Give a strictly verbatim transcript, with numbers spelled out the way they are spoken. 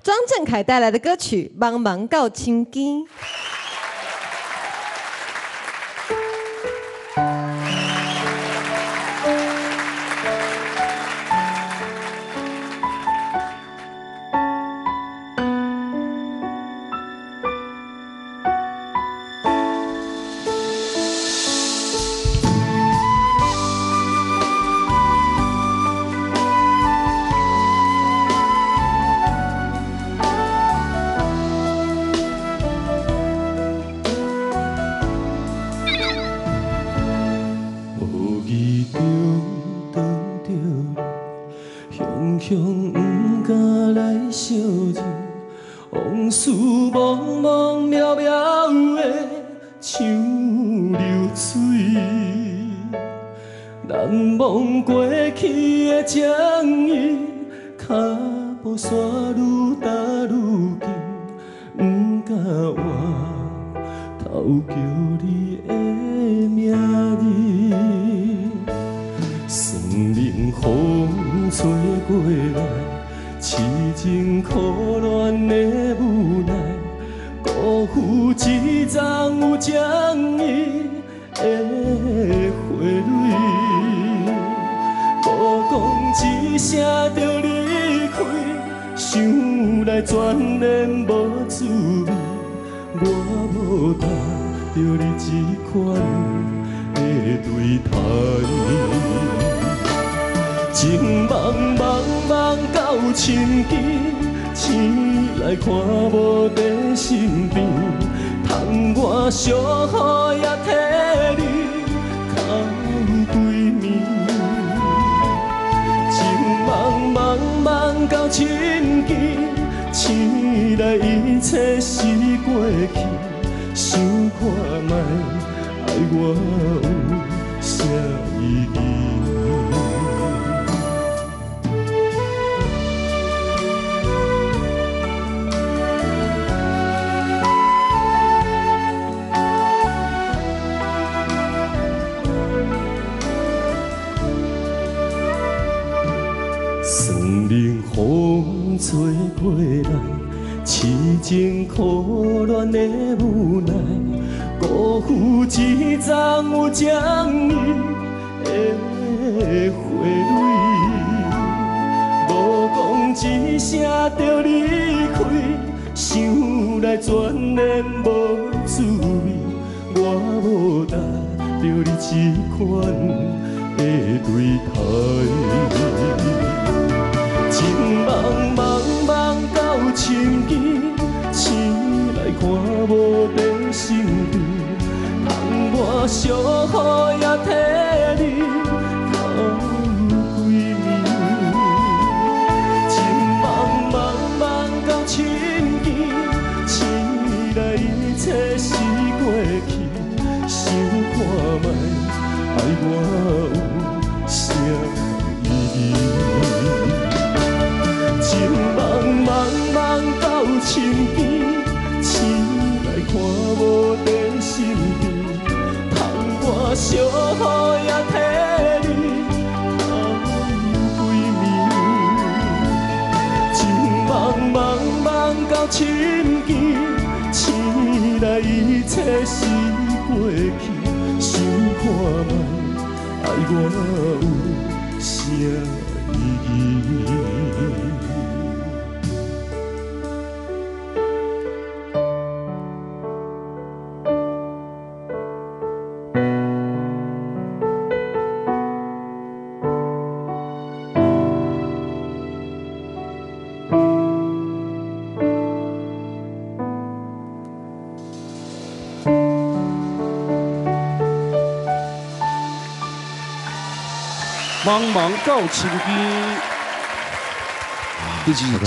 庄正凯带来的歌曲《茫茫到青枝》。 雄雄不敢来相认，往事茫茫渺渺的像流水。难忘过去的情谊，脚步线愈踏愈近，不敢换头叫你的名字。算命风吹过来，痴情可恋的无奈，辜负一丛有情意的花蕊。无讲一声就离开，想来全然无滋味。我无答着你这款的对待。情茫茫茫到深更，醒来看无在身边，窗外小雨也替你哭归暝。情茫茫茫到深更，醒来一切是过去，想看卖爱我有啥意义？算命风吹过来，痴情可恋的无奈，辜负一丛有情意的花蕊。无讲一声就离开，想来全然无滋味。我无答着你这款的对待。情茫茫茫到深更，醒来看无在身边，窗外小雨也替你哭归暝。情茫茫茫到深更，醒来一切是过去，想看卖爱我有啥意义？情茫茫茫到深更，醒来看无在身边，窗外小雨也替你哭归暝。情茫茫茫到深更，醒来一切是过去，想看卖爱我有啥意义？ 茫茫到深更， 毕竟。